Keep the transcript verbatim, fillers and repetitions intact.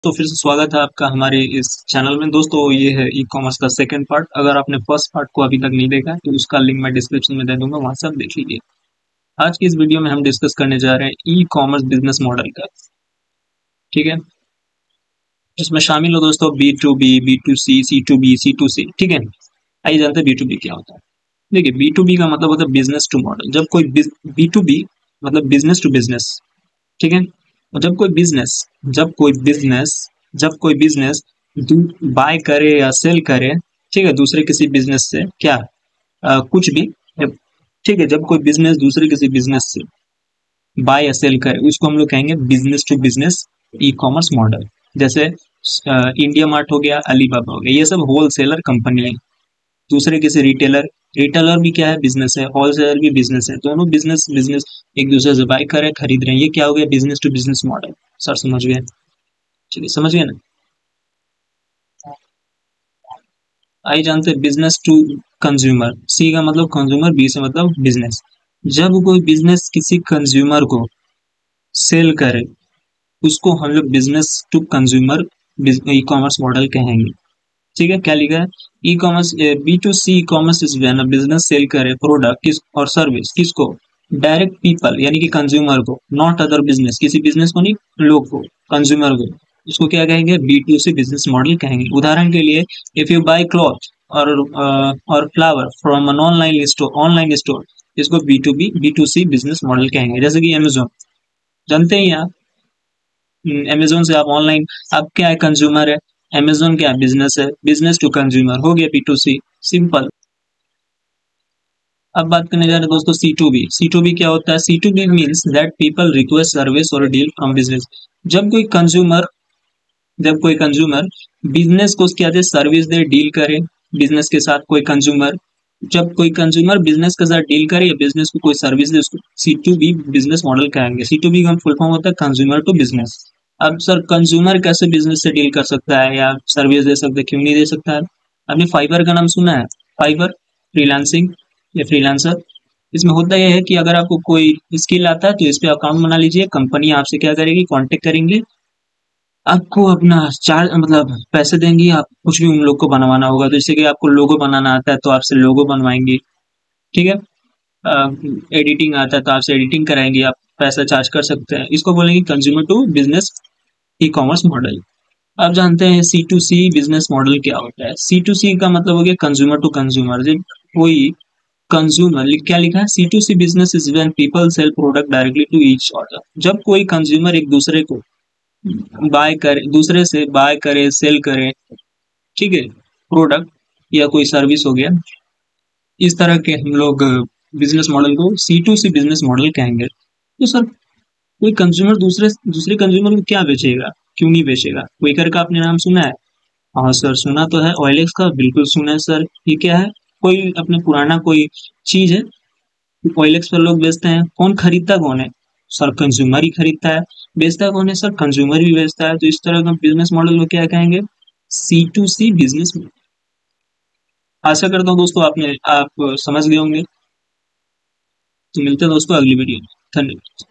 तो फिर से स्वागत है आपका हमारे इस चैनल में। दोस्तों ये है ई कॉमर्स का सेकंड पार्ट। अगर आपने फर्स्ट पार्ट को अभी तक नहीं देखा है तो उसका लिंक मैं डिस्क्रिप्शन में दे दूंगा, वहां से आप देख लीजिए। आज की इस वीडियो में हम डिस्कस करने जा रहे हैं ई कॉमर्स बिजनेस मॉडल का। ठीक है, इसमें शामिल हो दोस्तों B to B, B to C, C to B, C to C. ठीक है, आइए जानते हैं बी टू बी क्या होता है। देखिए, बी टू बी का मतलब होता है बिजनेस टू मॉडल। जब कोई बी टू बी मतलब बिजनेस टू बिजनेस, ठीक है। और जब कोई बिजनेस जब कोई बिजनेस जब कोई बिजनेस बाय करे या सेल करे, ठीक है, दूसरे किसी बिजनेस से क्या आ, कुछ भी, ठीक है। जब कोई बिजनेस दूसरे किसी बिजनेस से बाय या सेल करे उसको हम लोग कहेंगे business to business e commerce model. जैसे इंडिया मार्ट हो गया, अलीबाबा हो गया, ये सब होलसेलर कंपनी है। दूसरे किसी रिटेलर रिटेलर भी क्या है, बिजनेस है। होलसेलर भी बिजनेस है। दोनों बिजनेस बिजनेस एक दूसरे से बाय कर रहे खरीद रहे हैं। ये क्या हो गया, business to business model. Sir समझ गए? चलिए समझ गए ना। आई जानते हैं बिजनेस टू कंज्यूमर। सी का मतलब कंज्यूमर, बी से मतलब बिजनेस। जब कोई बिजनेस किसी कंज्यूमर को सेल करे उसको हम लोग business to consumer e commerce model कहेंगे। ठीक है, क्या लिखा है, e commerce B to C e commerce is when business sell करे प्रोडक्ट किस और सर्विस किसको, डायरेक्ट पीपल यानी कि कंज्यूमर को, नॉट अदर बिजनेस, किसी बिजनेस को नहीं, लोग को, कंज्यूमर को। इसको क्या कहेंगे, B to C business model कहेंगे। उदाहरण के लिए, इफ यू बाय क्लॉथ और और flower from an online store online store इसको B to B B to C business model कहेंगे। जैसे कि अमेजोन, जानते हैं आप, अमेजोन से आप ऑनलाइन, आप क्या है, कंज्यूमर है। अमेजोन क्या बिजनेस है, बिजनेस टू कंज्यूमर हो गया, बी टू सी, सिंपल। अब बात करने जा रहे हैं दोस्तों C to B. C to B क्या होता है, C to B means that people request service और डील फ्रॉम बिजनेस। जब कोई कंज्यूमर जब कोई कंज्यूमर बिजनेस को क्या दे, सर्विस दे, डील करे बिजनेस के साथ। कोई कंज्यूमर जब कोई कंज्यूमर बिजनेस के साथ डील करे या बिजनेस को कोई सर्विस दे, उसको C to B business model कहेंगे। सी टू बी का फुल फॉर्म होता है कंज्यूमर टू बिजनेस। अब सर कंज्यूमर कैसे बिजनेस से डील कर सकता है या सर्विस दे सकता है, क्यों नहीं दे सकता है। आपने फाइवर का नाम सुना है, फाइवर फ्रीलांसिंग या फ्रीलांसर। इसमें होता यह है कि अगर आपको कोई स्किल आता है तो इस पे अकाउंट बना लीजिए। कंपनी आपसे क्या करेगी, कांटेक्ट करेंगे, आपको अपना चार्ज मतलब पैसे देंगी, आप कुछ भी उन लोग को बनवाना होगा। तो जैसे कि आपको लोगो बनाना आता है तो आपसे लोगो बनवाएंगे, ठीक है। एडिटिंग आता है तो आपसे एडिटिंग कराएंगे, आप पैसा चार्ज कर सकते हैं। इसको बोलेंगे consumer to business e commerce model. आप जानते हैं C to C business model क्या होता है। सी टू सी का मतलब हो गया कंज्यूमर टू कंज्यूमर। जब कोई कंज्यूमर, क्या लिखा है, C to C business is when people sell product directly to each other. जब कोई कंज्यूमर एक दूसरे को बाय करे, दूसरे से बाय करे, सेल करे, ठीक है, प्रोडक्ट या कोई सर्विस हो गया, इस तरह के हम लोग बिजनेस मॉडल को C to C business model कहेंगे। तो सर कोई कंज्यूमर दूसरे दूसरे कंज्यूमर को क्या बेचेगा, क्यों नहीं बेचेगा। क्विकर का आपने नाम सुना है? हाँ सर सुना तो है। ऑयलेक्स का बिल्कुल सुना है सर। ये क्या है, कोई अपने पुराना कोई चीज है, ऑयलेक्स पर लोग बेचते हैं। कौन खरीदता, कौन है सर, कंज्यूमर ही खरीदता है। बेचता कौन है सर, कंज्यूमर भी बेचता है। तो इस तरह का बिजनेस मॉडल को क्या कहेंगे, सी टू सी बिजनेस। आशा करता हूँ दोस्तों आपने आप समझ गए होंगे। तो मिलते हैं दोस्तों अगली वीडियो में। धन्यवाद।